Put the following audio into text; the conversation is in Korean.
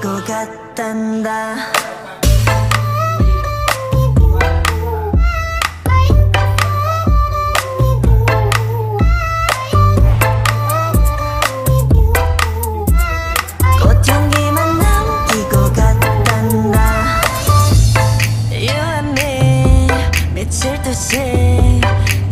것 같단다. 꽃 향기만 남기고 갔단다. You and me 미칠 듯이